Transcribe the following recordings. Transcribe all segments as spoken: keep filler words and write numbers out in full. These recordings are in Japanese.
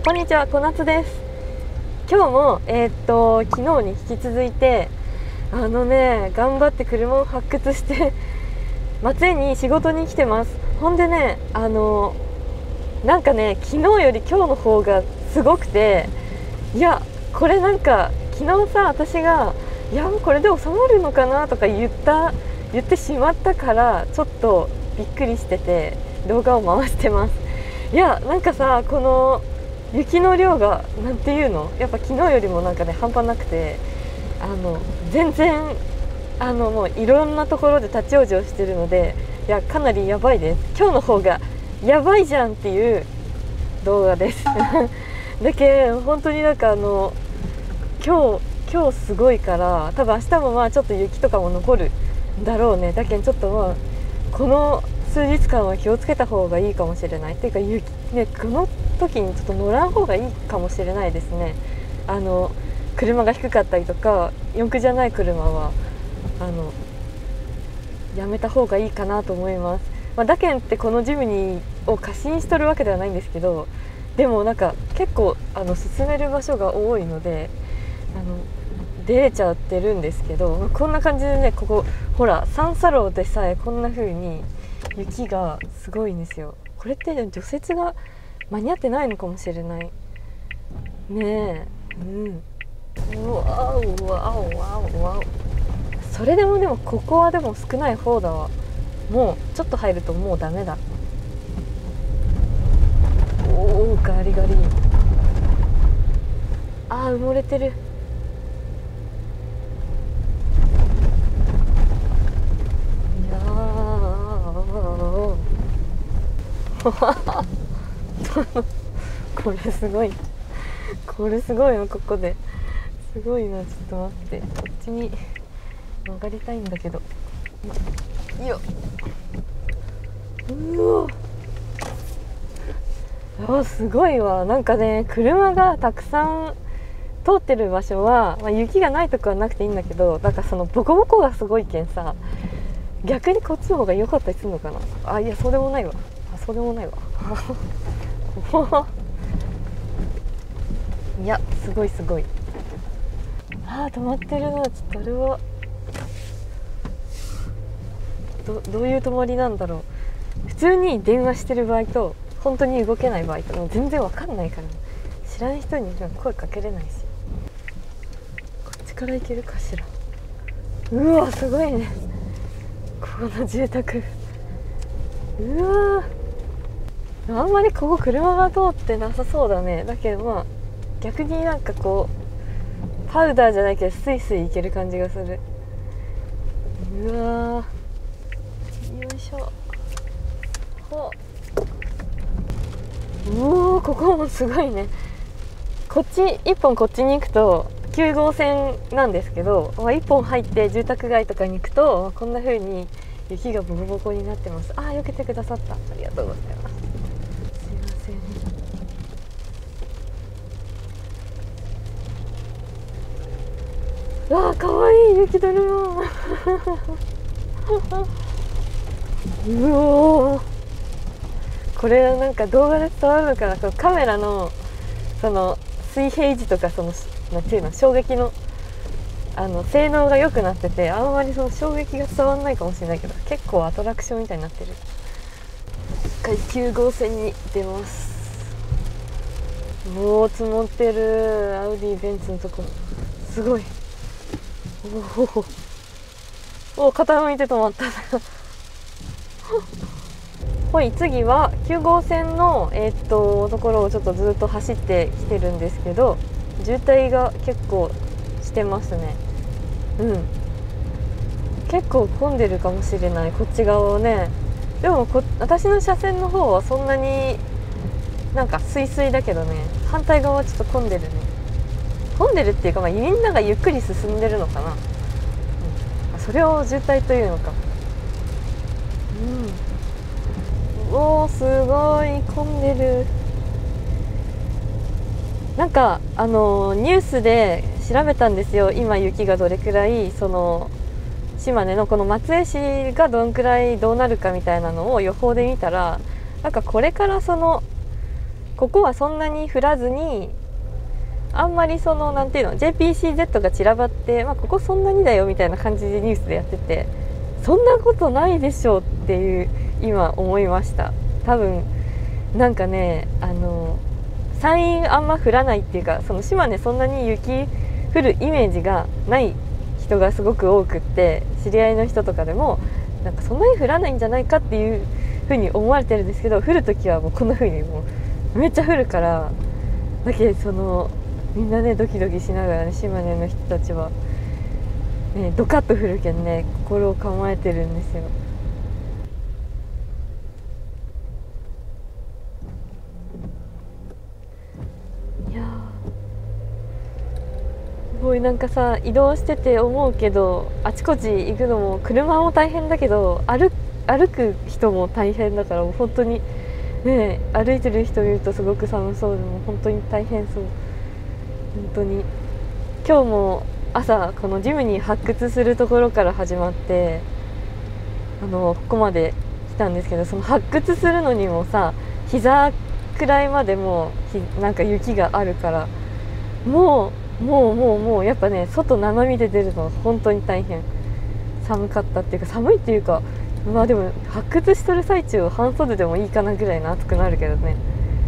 こんにちは、小夏です。今日もえー、っと昨日に引き続いてあのね頑張って車を発掘して松江に仕事に来てます。ほんでねあのなんかね昨日より今日の方がすごくて、いやこれなんか昨日さ私がいやこれで収まるのかなとか言った言ってしまったからちょっとびっくりしてて動画を回してます。いやなんかさこの雪の量がなんていうのやっぱ昨日よりもなんかね半端なくて、あの全然あのもういろんなところで立ち往生してるので、いやかなりやばいです。今日の方がやばいじゃんっていう動画ですだけ本当になんかあの今日今日すごいから多分明日もまあちょっと雪とかも残るんだろうね。だけどちょっとまあこの数日間は気をつけた方がいいかもしれないっていうか雪ねこの時にちょっと乗らん方がいいかもしれないですね。あの車が低かったりとか四駆じゃない車はあのやめた方がいいかなと思います。まあ、だけんってこのジムニーを過信しとるわけではないんですけど、でもなんか結構あの進める場所が多いのであの出れちゃってるんですけど、まあ、こんな感じでねここほら三叉路でさえこんな風に雪がすごいんですよ。これって除雪が間に合ってないのかもしれないねえ。うんうわうわうわうわ。それでもでもここはでも少ない方だわ。もうちょっと入るともうダメだ。おおガリガリ。あー埋もれてる。いやこれすごいこれすごいよ。ここですごいな。ちょっと待ってこっちに曲がりたいんだけど、いいよ。うわあすごいわ。なんかね車がたくさん通ってる場所は、まあ、雪がないとこはなくていいんだけど、なんかそのボコボコがすごいけんさ逆にこっちの方が良かったりするのかな。あいやそうでもないわ。あそうでもないわいやすごいすごい。あー止まってるな。ちょっとあれはど, どういう止まりなんだろう。普通に電話してる場合と本当に動けない場合ともう全然わかんないから、ね、知らん人に声かけれないし。こっちから行けるかしら。うわすごいねこの住宅。うわあんまりここ車が通ってなさそうだね。だけどまあ逆になんかこうパウダーじゃないけどスイスイいける感じがする。うわーよいしょ。ほうおーここもすごいね。こっちいっぽんこっちに行くときゅうごうせんなんですけど、まあ、いっぽん入って住宅街とかに行くと、まあ、こんな風に雪がボコボコになってます。あー避けてくださった。ありがとうございます。すいません。わあかわいい雪だるまうおーこれなんか動画で伝わるのかな。このカメラのその水平時とかそのなんていうの衝撃のあの性能が良くなっててあんまりその衝撃が伝わらないかもしれないけど結構アトラクションみたいになってる。きゅうごうせんに出ます。もう積もってる。アウディベンツのとこすごい。おおお傾いて止まったほい次はきゅうごうせんの、えー、っとところをちょっとずっと走ってきてるんですけど渋滞が結構してますね。うん結構混んでるかもしれないこっち側はね。でもこ私の車線の方はそんなになんかスイスイだけどね反対側はちょっと混んでるね。混んでるっていうか、まあ、みんながゆっくり進んでるのかな、うん、それを渋滞というのか。うんおーすごい混んでる。なんかあのニュースで調べたんですよ。今雪がどれくらいその島根のこの松江市がどんくらいどうなるかみたいなのを予報で見たらなんかこれからそのここはそんなに降らずに、あんまりそのなんていうの ジェイピーシーゼット が散らばって、まあ、ここそんなにだよみたいな感じでニュースでやってて、そんなことないでしょうっていう今思いました。多分なんかね、あの山陰あんま降らないっていうか、その島根そんなに雪降るイメージがない人がすごく多くって、知り合いの人とかでもなんかそんなに降らないんじゃないかっていう風に思われてるんですけど、降る時はもうこんな風にもうめっちゃ降るから、だけどそのみんなねドキドキしながらね、島根の人たちはねドカッと降るけんね、心を構えてるんですよ。いやすごいなんかさ、移動してて思うけど、あちこち行くのも車も大変だけど、歩歩く人も大変だから、もう本当にね歩いてる人見るとすごく寒そうで、も本当に大変そう。本当に今日も朝このジムに発掘するところから始まって、あのここまで来たんですけど、その発掘するのにもさ、膝くらいまでもなんか雪があるから、もうもうもうもうやっぱね、外生身で出るのは本当に大変。寒かったっていうか、寒いっていうか、まあでも発掘しとる最中は半袖でもいいかなぐらいの暑くなるけどね。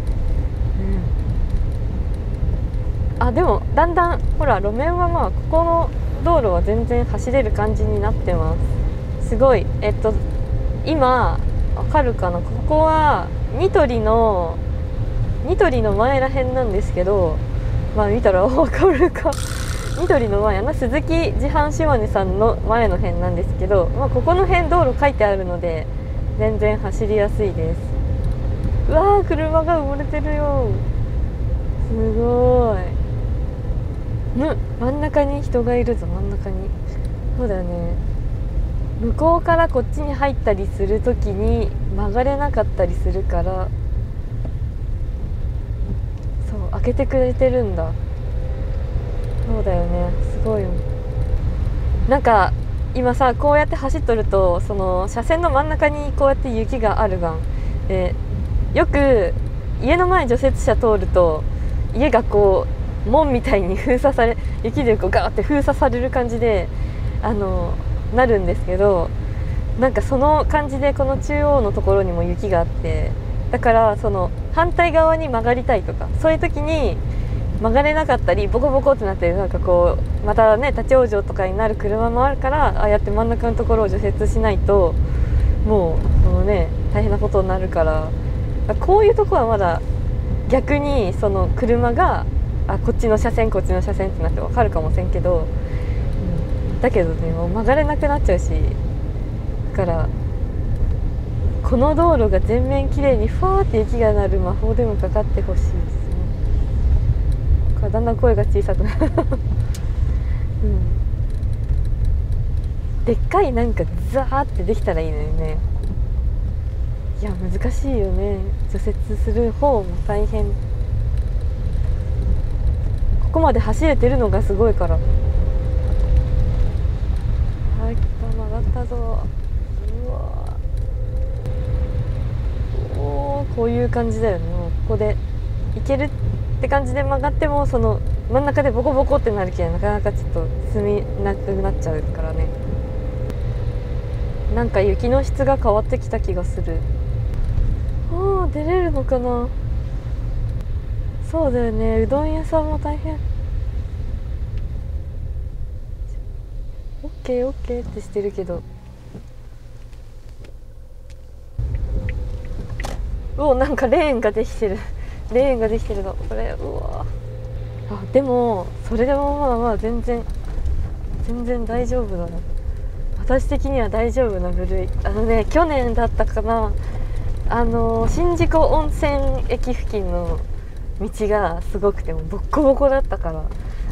うん、あでもだんだんほら路面はまあここの道路は全然走れる感じになってます。すごい、えっと今わかるかな、ここはニトリのニトリの前らへんなんですけど、まあ見たらわかるかニトリの前やな、鈴木自販島根さんの前の辺なんですけど、まあ、ここの辺道路書いてあるので全然走りやすいです。うわー、車が埋もれてるよ、すごい。む真ん中に人がいるぞ、真ん中に。そうだよね、向こうからこっちに入ったりするときに曲がれなかったりするから、そう開けてくれてるんだ。そうだよね、すごいよ。なんか今さこうやって走っとると、その車線の真ん中にこうやって雪があるがんで、よく家の前除雪車通ると家がこう門みたいに封鎖され、雪でこうガーって封鎖される感じであのなるんですけど、なんかその感じでこの中央のところにも雪があって、だからその反対側に曲がりたいとか、そういう時に曲がれなかったりボコボコってなって、なんかこうまたね立ち往生とかになる車もあるから、ああやって真ん中のところを除雪しないともうそのね大変なことになるから、こういうとこはまだ逆にその車があこっちの車線こっちの車線ってなって分かるかもしれんけど、うん、だけどねもう曲がれなくなっちゃうし、だからこの道路が全面きれいにファーって雪が鳴る魔法でもかかってほしいですね。だんだん声が小さくなる、うん、でっかいなんかザーってできたらいいのよね。いや難しいよね、除雪する方も大変。ここまで走れてるのがすごいから。はい、曲がったぞ。うわおー、こういう感じだよね。もうここで行けるって感じで曲がっても、その真ん中でボコボコってなるけどなかなかちょっと進みなくなっちゃうからね。なんか雪の質が変わってきた気がする。ああ出れるのかな。そうだよね、うどん屋さんも大変。オッケーオッケーってしてるけど、うおなんかレーンができてるレーンができてるのこれ。うわあでもそれでもまあまあ全然全然大丈夫だな、私的には大丈夫な部類。あのね去年だったかな、あの宍道湖温泉駅付近の道がすごくてもボッコボコだったから、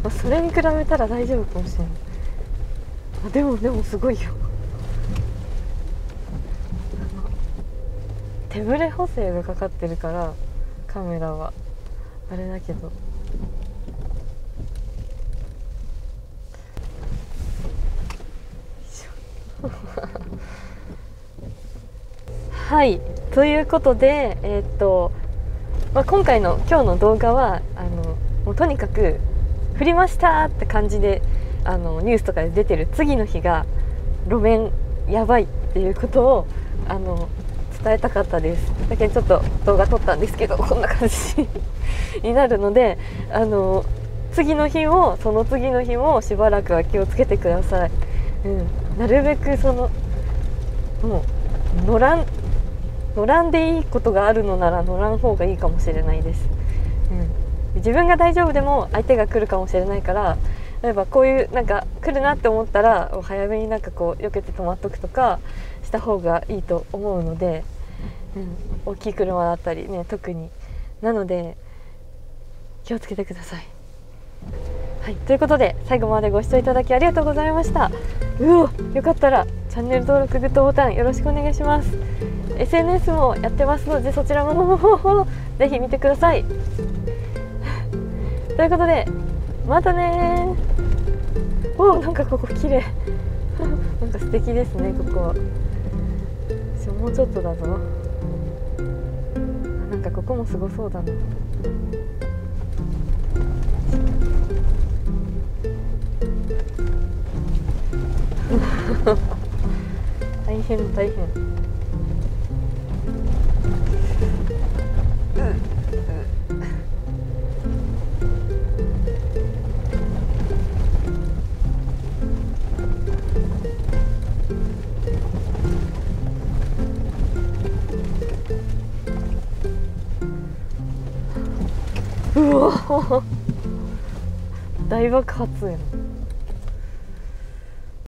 それに比べたら大丈夫かもしれない。あでもでもすごいよ、手ブレ補正がかかってるからカメラはあれだけどはい、ということで、えー、っとまあ、今回の今日の動画はあのもうとにかく降りましたって感じであのニュースとかで出てる次の日が路面やばいっていうことをあの伝えたかったです。だけどちょっと動画撮ったんですけどこんな感じになるので、あの次の日もその次の日もしばらくは気をつけてください。うん、なるべくそのもう乗らん乗らんでいいことがあるのなら乗らん方がいいかもしれないです。うん、自分が大丈夫でも相手が来るかもしれないから、例えばこういうなんか来るなって思ったら早めになんかこう避けて止まっとくとかした方がいいと思うので、うん、大きい車だったりね特になので気をつけてください。はい、ということで最後までご視聴いただきありがとうございました。うお、よかったらチャンネル登録、グッドボタンよろしくお願いします。 エスエヌエス もやってますのでそちらもぜひ見てくださいということでまたねー。おー、なんかここ綺麗なんか素敵ですねここ。もうちょっとだぞ。なんかここもすごそうだな大変大変。うわ大爆発やん。